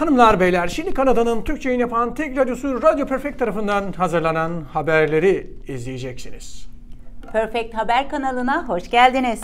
Hanımlar beyler, şimdi Kanada'nın Türkçe yayın yapan tek radyosu Radio Perfect tarafından hazırlanan haberleri izleyeceksiniz. Perfect Haber kanalına hoş geldiniz.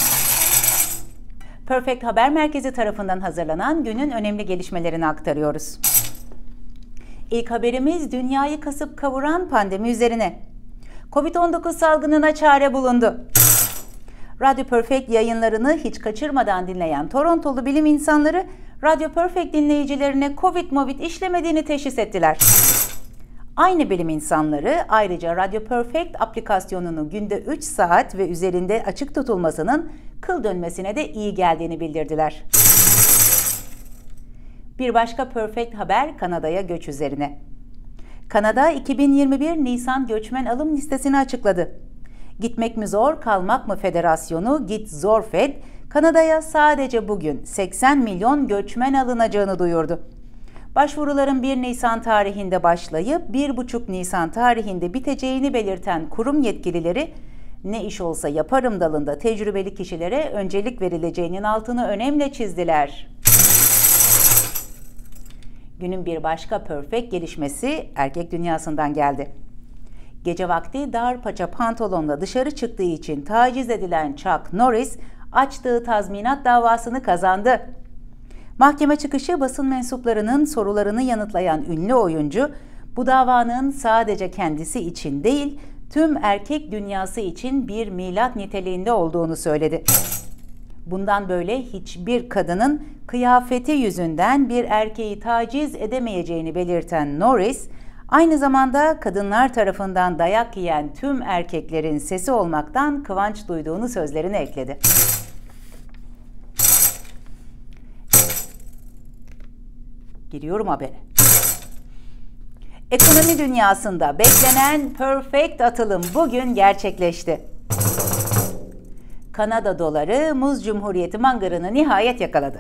Perfect Haber Merkezi tarafından hazırlanan günün önemli gelişmelerini aktarıyoruz. İlk haberimiz dünyayı kasıp kavuran pandemi üzerine. Covid-19 salgınına çare bulundu. Radio Perfect yayınlarını hiç kaçırmadan dinleyen Torontolu bilim insanları Radio Perfect dinleyicilerine Covid işlemediğini teşhis ettiler. Aynı bilim insanları ayrıca Radio Perfect aplikasyonunu günde 3 saat ve üzerinde açık tutulmasının kıl dönmesine de iyi geldiğini bildirdiler. Bir başka Perfect haber Kanada'ya göç üzerine. Kanada 2021 Nisan göçmen alım listesini açıkladı. Gitmek mi zor, kalmak mı federasyonu Git Zor Fed, Kanada'ya sadece bugün 80 milyon göçmen alınacağını duyurdu. Başvuruların 1 Nisan tarihinde başlayıp 1,5 Nisan tarihinde biteceğini belirten kurum yetkilileri, ne iş olsa yaparım dalında tecrübeli kişilere öncelik verileceğinin altını önemli çizdiler. Günün bir başka Perfect gelişmesi erkek dünyasından geldi. Gece vakti dar paça pantolonla dışarı çıktığı için taciz edilen Chuck Norris, açtığı tazminat davasını kazandı. Mahkeme çıkışı basın mensuplarının sorularını yanıtlayan ünlü oyuncu, bu davanın sadece kendisi için değil, tüm erkek dünyası için bir milat niteliğinde olduğunu söyledi. Bundan böyle hiçbir kadının kıyafeti yüzünden bir erkeği taciz edemeyeceğini belirten Norris, aynı zamanda kadınlar tarafından dayak yiyen tüm erkeklerin sesi olmaktan kıvanç duyduğunu sözlerine ekledi. Giriyorum habere. Ekonomi dünyasında beklenen Perfect atılım bugün gerçekleşti. Kanada doları Muz Cumhuriyeti mangırını nihayet yakaladı.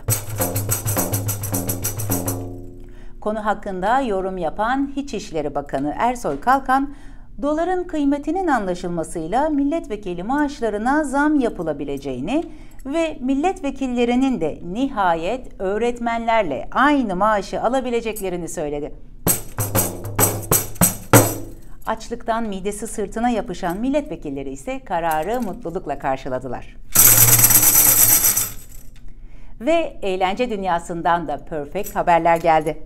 Konu hakkında yorum yapan İçişleri Bakanı Ersoy Kalkan, doların kıymetinin anlaşılmasıyla milletvekili maaşlarına zam yapılabileceğini ve milletvekillerinin de nihayet öğretmenlerle aynı maaşı alabileceklerini söyledi. Açlıktan midesi sırtına yapışan milletvekilleri ise kararı mutlulukla karşıladılar. Ve eğlence dünyasından da Perfect haberler geldi.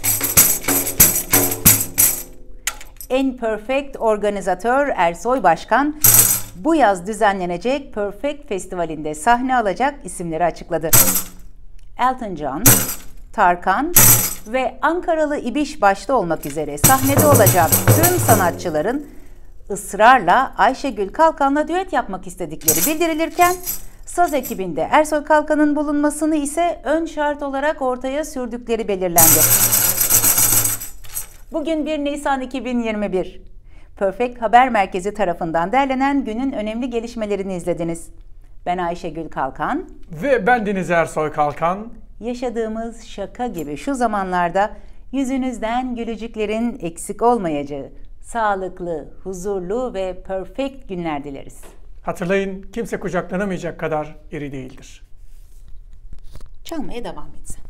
En Perfect organizatör Ersoy Başkan, bu yaz düzenlenecek Perfect Festivali'nde sahne alacak isimleri açıkladı. Elton John, Tarkan ve Ankaralı İbiş başta olmak üzere sahnede olacak tüm sanatçıların ısrarla Ayşegül Kalkan'la düet yapmak istedikleri bildirilirken, saz ekibinde Ersoy Kalkan'ın bulunmasını ise ön şart olarak ortaya sürdükleri belirlendi. Bugün 1 Nisan 2021. Perfect Haber Merkezi tarafından derlenen günün önemli gelişmelerini izlediniz. Ben Ayşegül Kalkan. Ve ben Deniz Ersoy Kalkan. Yaşadığımız şaka gibi şu zamanlarda yüzünüzden gülücüklerin eksik olmayacağı, sağlıklı, huzurlu ve perfect günler dileriz. Hatırlayın, kimse kucaklanamayacak kadar iri değildir. Çalmaya devam etsin.